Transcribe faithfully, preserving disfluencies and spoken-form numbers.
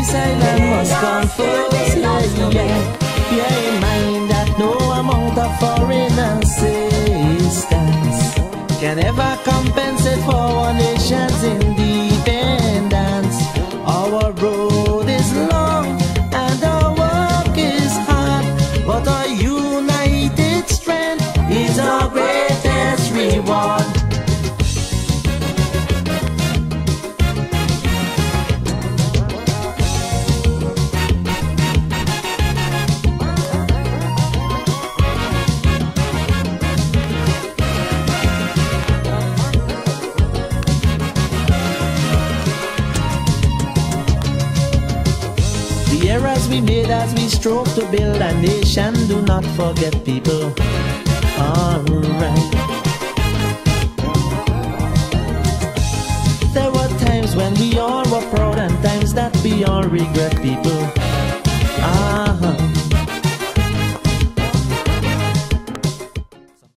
this island must come first. Yeah, yeah. Bear in mind that no amount of foreign assistance can ever compensate for our nation's independence. Our road is long and our work is hard, but our united strength is our greatest reward. Errors we made as we strove to build a nation, do not forget, people. Alright. There were times when we all were proud and times that we all regret, people.